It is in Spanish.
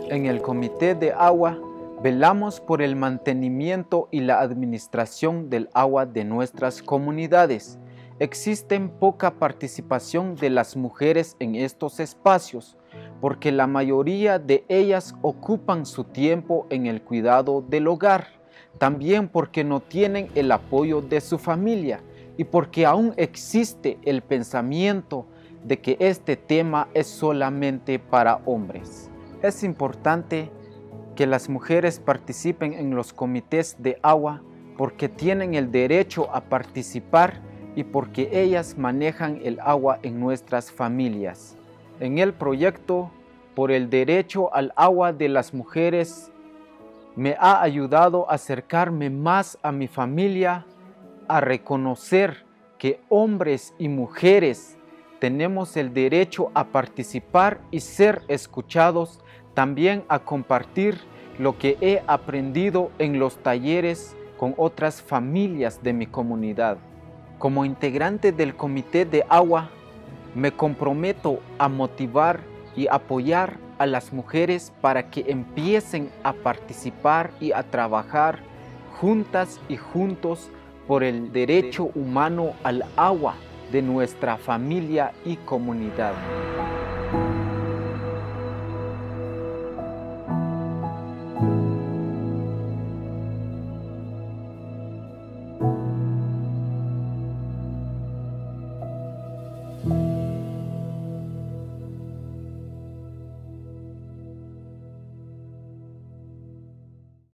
En el Comité de Agua, velamos por el mantenimiento y la administración del agua de nuestras comunidades. Existe poca participación de las mujeres en estos espacios, porque la mayoría de ellas ocupan su tiempo en el cuidado del hogar, también porque no tienen el apoyo de su familia y porque aún existe el pensamiento de que este tema es solamente para hombres. Es importante que las mujeres participen en los comités de agua porque tienen el derecho a participar y porque ellas manejan el agua en nuestras familias. En el proyecto por el derecho al agua de las mujeres me ha ayudado a acercarme más a mi familia, a reconocer que hombres y mujeres tenemos el derecho a participar y ser escuchados, también a compartir lo que he aprendido en los talleres con otras familias de mi comunidad. Como integrante del Comité de Agua, me comprometo a motivar y apoyar a las mujeres para que empiecen a participar y a trabajar juntas y juntos por el derecho humano al agua de nuestra familia y comunidad.